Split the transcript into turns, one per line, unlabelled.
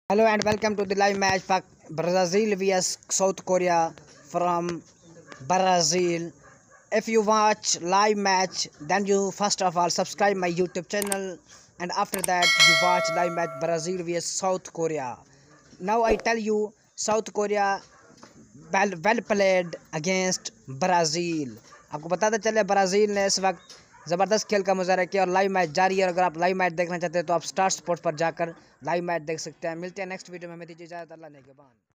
Hello and welcome to the live match Brazil vs South Korea from Brazil. If you watch live match, then you first of all subscribe my YouTube channel, and after that you watch live match Brazil vs South Korea. Now I tell you, South Korea well played against Brazil. आपको बताते चले Brazil ने इस वक्त ज़बरदस्त खेल का मुजाहरा किया और लाइव मैच जारी है। और अगर आप लाइव मैच देखना चाहते हैं तो आप स्टार स्पोर्ट्स पर जाकर लाइव मैच देख सकते हैं। मिलते हैं नेक्स्ट वीडियो में, हमें दीजिए इजाज़त। अल्लाह ने के बाद।